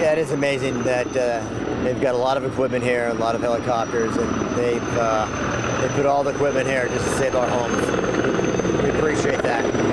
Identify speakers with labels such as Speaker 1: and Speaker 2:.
Speaker 1: Yeah, it is amazing that they've got a lot of equipment here, a lot of helicopters, and they put all the equipment here just to save our homes. We appreciate that.